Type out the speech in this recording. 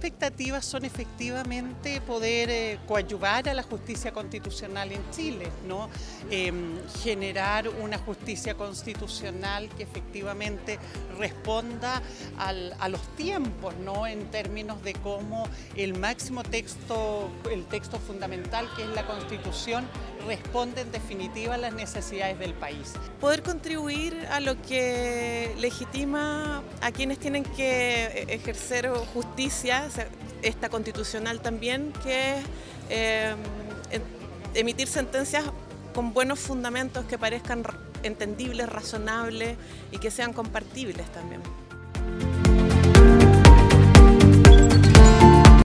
expectativas son efectivamente poder coadyuvar a la justicia constitucional en Chile, ¿no? Generar una justicia constitucional que efectivamente responda a los tiempos, ¿no? En términos de cómo el máximo texto, el texto fundamental que es la Constitución, responde en definitiva a las necesidades del país. Poder contribuir a lo que legitima a quienes tienen que ejercer justicia, esta constitucional también, que es emitir sentencias con buenos fundamentos que parezcan entendibles, razonables y que sean compartibles también.